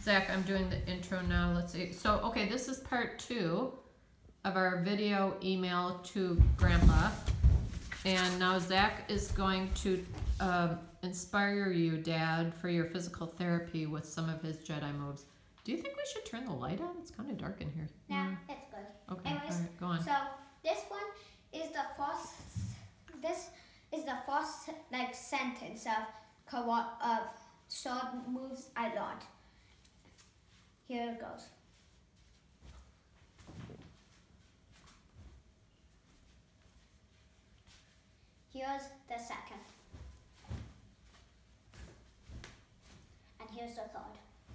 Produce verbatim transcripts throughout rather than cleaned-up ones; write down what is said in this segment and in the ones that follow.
Zach, I'm doing the intro now. Let's see. So, okay, this is part two of our video email to Grandpa. And now Zach is going to um, inspire you, Dad, for your physical therapy with some of his Jedi moves. Do you think we should turn the light on? It's kind of dark in here. Nah, it's good. Okay, Anyways, all right, go on. So this one is the first. This is the first like sentence of co- of sword moves I learned. Here it goes. Here's the second. And here's the third.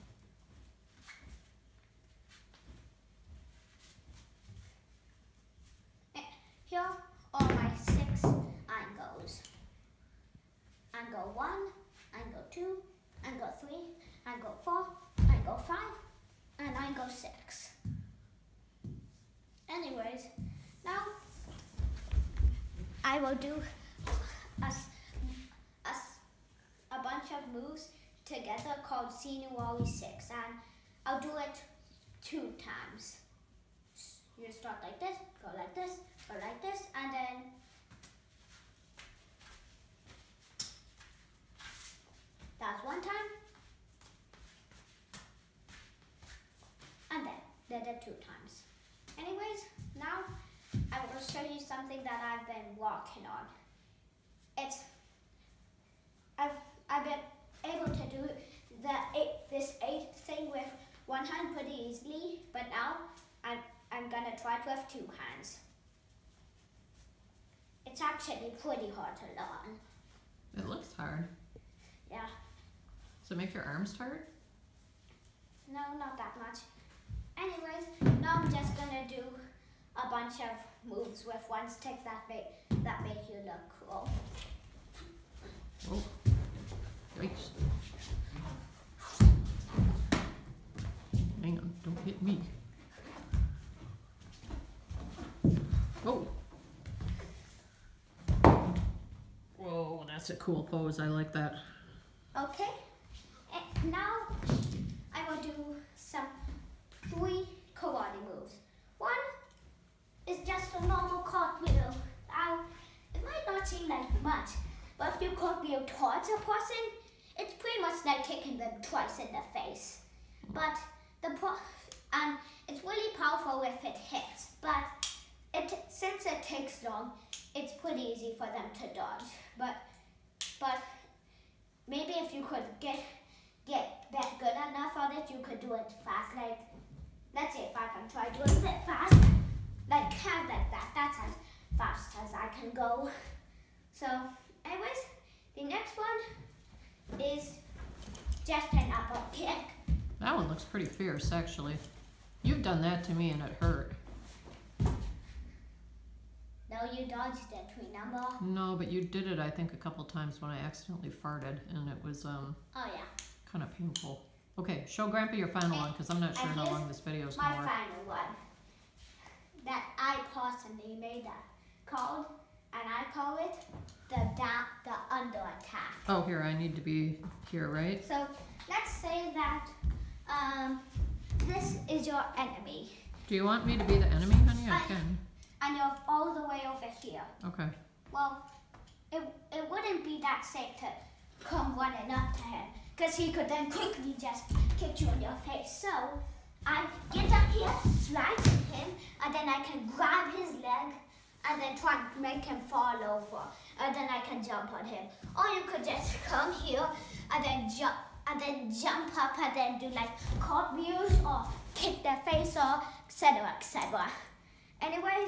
Here are my six angles. Angle one, angle two, angle three, angle four, angle five, and angle six. Anyways, now I will do a, a, a bunch of moves together called Sinuwari six, and I'll do it two times. You start like this, go like this, go like this, and then that's one time, and then did it two times. Anyways, now I will show you something that I've been working on. It's I've I've been able to do the eight, this eight thing with one hand pretty easily, but now I'm I'm gonna try it with two hands. It's actually pretty hard to learn. It looks hard. Yeah. So make your arms tired? No, not that much. Anyways, now I'm just gonna do a bunch of moves with one stick that make that make you look cool. Oh, yikes. Hang on, don't hit me. Oh. Whoa, that's a cool pose. I like that. Okay, and now I will do some three karate moves. One is just a normal cartwheel. Now, it might not seem like much, but if you cartwheel towards a person, it's pretty much like kicking them twice in the face. But the pro and it's really powerful if it hits, but it since it takes long, it's pretty easy for them to dodge. But but maybe if you could get get that good enough on it, you could do it fast. Like let's say if I can try doing it fast, like kind of like that. That's as fast as I can go. So, anyways, the next one is just an upper kick. That one looks pretty fierce, actually. You've done that to me and it hurt. No, you dodged it, remember? No, but you did it, I think, a couple times when I accidentally farted, and it was um Oh yeah. kind of painful. Okay, show Grandpa your final one, because I'm not sure how long this video is my going to work. final one that I personally made that called, and I call it the down, the under attack. Oh, here, I need to be here, right? So let's say that um, this is your enemy. Do you want me to be the enemy, honey? I I- can. And you're all the way over here. Okay. Well, it, it wouldn't be that safe to come running up to him, because he could then quickly just kick you in your face. So I get up here, slide to him, and then I can grab his leg and then try and make him fall over. And then I can jump on him. Or you could just come here and then jump and then jump up and then do like cartwheels or kick their face or et cetera, et cetera. Anyways,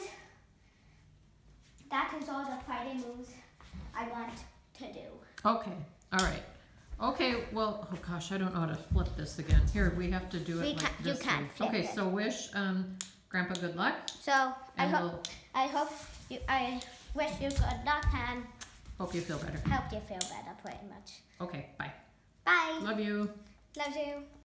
that is all the fighting moves I want to do. Okay, all right. Okay, well, oh gosh, I don't know how to flip this again. Here, we have to do it We like can- you this. can way. flip Okay, it. so wish um, Grandpa good luck. So I And hope we'll I hope you I wish you good luck and hope you feel better. help you feel better pretty much. Okay, bye. Bye. Love you. Love you.